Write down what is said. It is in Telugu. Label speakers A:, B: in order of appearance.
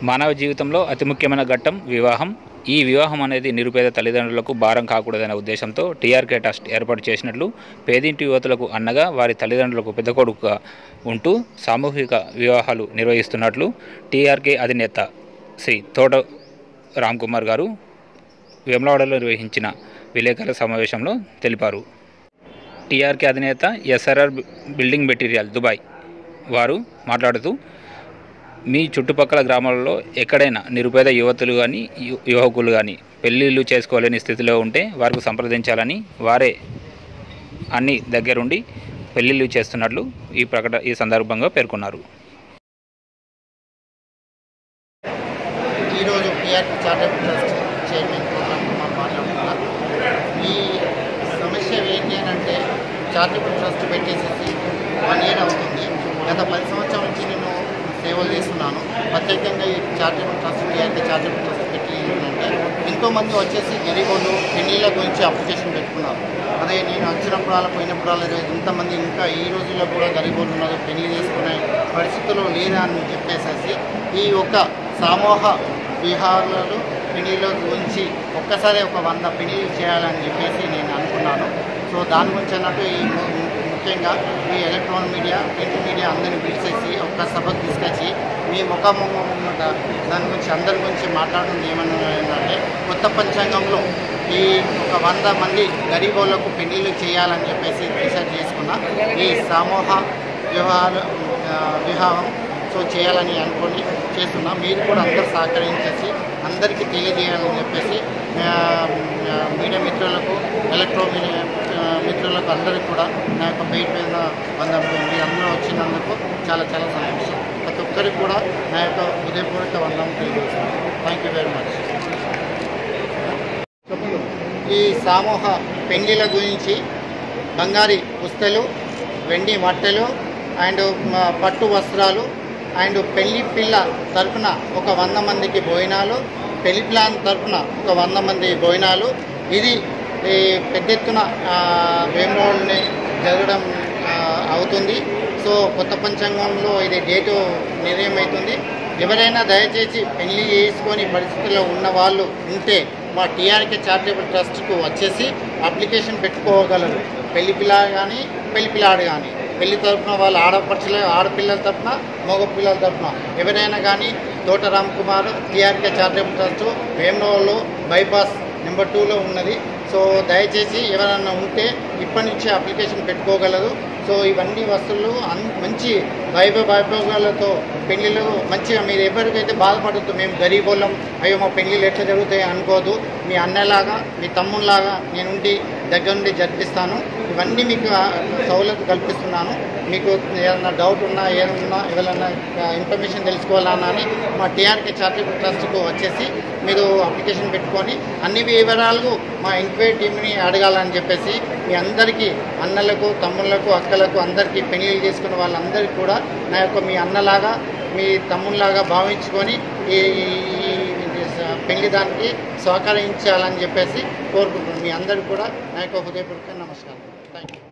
A: మానవ జీవితంలో అతి ముఖ్యమైన ఘట్టం వివాహం. ఈ వివాహం అనేది నిరుపేద తల్లిదండ్రులకు భారం కాకూడదనే ఉద్దేశంతో టీఆర్కే ట్రస్ట్ ఏర్పాటు చేసినట్లు పేదింటి యువతులకు అన్నగా వారి తల్లిదండ్రులకు పెద్ద కొడుకుగా ఉంటూ సామూహిక వివాహాలు నిర్వహిస్తున్నట్లు టీఆర్కే అధినేత శ్రీ తోట రామ్కుమార్ గారు వేములవాడలో నిర్వహించిన విలేకరుల సమావేశంలో తెలిపారు. టీఆర్కే అధినేత ఎస్ఆర్ఆర్ బిల్డింగ్ మెటీరియల్ దుబాయ్ వారు మాట్లాడుతూ, మీ చుట్టుపక్కల గ్రామాలలో ఎక్కడైనా నిరుపేద యువతులు కానీ యువకులు కానీ పెళ్ళిళ్ళు చేసుకోలేని స్థితిలో ఉంటే వారికి సంప్రదించాలని, వారే అన్ని దగ్గరుండి పెళ్ళిళ్ళు చేస్తున్నట్లు ఈ సందర్భంగా పేర్కొన్నారు.
B: ఈరోజు TRK charitable trust chairman Ramkumar మాట్లాడుతున్నారు. ఈ సమస్య ఏంటి అని అంటే, చారిటబుల్ ట్రస్ట్ పెట్టేసేసి 1 year అవుతుంది. గత 10 సంవత్సరాల నుంచి నేను సేవలు చేస్తున్నాను. ప్రత్యేకంగా ఈ charitable trust TRK charitable trust పెట్టి ఏంటంటే, ఎంతోమంది వచ్చేసి గరీబోళ్ళు పెళ్ళిళ్ళ గురించి అప్లికేషన్ పెట్టుకున్నారు. అదే నేను వచ్చినప్పుడు పోయినప్పుడు ఇంతమంది ఇంకా ఈ రోజుల్లో కూడా గరీబోళ్ళు ఉన్నారు, పెళ్లి చేసుకునే పరిస్థితుల్లో లేదా అని చెప్పేసి ఈ ఒక్క సమూహ విహారాలు పెళ్లిళ్ళ గురించి ఒక్కసారి ఒక 100 పెళ్లిళ్ళు చేయాలని చెప్పేసి నేను అనుకున్నాను. సో దాని గురించి అన్నట్టు ఈ ముఖ్యంగా ఈ ఎలక్ట్రానిక్ మీడియా, ప్రింట్ మీడియా అందరినీ పిలిచేసి ఒక్క సభకు తీసుకొచ్చి మీ ముఖాముఖం దాని గురించి అందరి గురించి మాట్లాడుతుంది ఏమన్నా, కొత్త పంచాంగంలో ఈ ఒక 100 మంది గరీబోళ్లకు పెళ్లిళ్ళు చేయాలని చెప్పేసి రీసెర్చ్ చేసుకున్న ఈ సమూహ వివాహం సో చేయాలని అనుకొని చేస్తున్నాం. మీరు కూడా అందరూ సహకరించేసి అందరికీ తెలియజేయాలని చెప్పేసి మీడియా మిత్రులకు, ఎలక్ట్రానిక్ మిత్రులకు అందరికీ కూడా నా యొక్క పేరు మీద మీరు అందరూ వచ్చినందుకు చాలా చాలా సంతోషం. ప్రతి ఒక్కరికి కూడా నా యొక్క హృదయపూర్వక వందనం తెలియజేస్తున్నాను. Thank you very much. ఈ సమూహ పెళ్లిళ్ళ గురించి బంగారి పుస్తలు, వెండి మట్టెలు అండ్ పట్టు వస్త్రాలు అండ్ పెళ్లి పిల్ల తరఫున ఒక 100 మందికి భోజనాలు, పెళ్లి ప్లాన్ తరఫున ఒక 100 మంది భోజనాలు, ఇది పెద్ద ఎత్తున వేములవాడలోనే జరగడం అవుతుంది. సో కొత్త పంచాంగంలో ఇది డేటు నిర్ణయం అవుతుంది. ఎవరైనా దయచేసి పెళ్లి చేసుకొని పరిస్థితుల్లో ఉన్న వాళ్ళు ఉంటే మా టీఆర్కే చారిటబుల్ ట్రస్ట్కు వచ్చేసి అప్లికేషన్ పెట్టుకోగలరు. పెళ్లి పిల్ల కానీ పెళ్లి పిల్లాడు కానీ, పెళ్లి తరఫున వాళ్ళ ఆడపిల్లల తరఫున, మగ పిల్లల తరఫున ఎవరైనా కానీ Thota Ramkumar TRK charitable trust వేములవాడలో బైపాస్ నెంబర్ 2లో ఉన్నది. సో దయచేసి ఎవరైనా ఉంటే ఇప్పటి నుంచే అప్లికేషన్ పెట్టుకోగలరు. సో ఇవన్నీ వస్తువులు మంచి వైభవాలతో పెళ్ళిళ్ళు మంచిగా, మీరు ఎవరికైతే బాధపడుతూ మేము గరీబోళ్ళం, అయ్యో మా పెళ్ళిళ్ళు ఎట్లా జరుగుతాయి అనుకోదు. మీ అన్నలాగా, మీ తమ్ముళ్ళలాగా నేనుండి దగ్గర నుండి జరిపిస్తాను. ఇవన్నీ మీకు సౌలభ్యం కల్పిస్తున్నాను. మీకు ఏదైనా డౌట్ ఉన్నా, ఏదన్నా ఎవరైనా ఇన్ఫర్మేషన్ తెలుసుకోవాలన్నా అని మా టీఆర్కే చారిటబుల్ ట్రస్ట్కు వచ్చేసి మీరు అప్లికేషన్ పెట్టుకొని అన్ని వివరాలు మా ఎంక్వైరీ టీమ్ని అడగాలని చెప్పేసి మీ అందరికీ, అన్నలకు, తమ్ముళ్ళకు, అక్కలకు అందరికీ పెళ్లిళ్ళు చేసుకున్న వాళ్ళందరికీ కూడా నా యొక్క మీ అన్నలాగా, మీ తమ్ముళ్ళలాగా భావించుకొని ఈ పెళ్లి దానికి సహకరించాలని చెప్పేసి కోరుకుంటున్నాను. మీ అందరికీ కూడా నా యొక్క హృదయపూర్వక నమస్కారం. Thank you.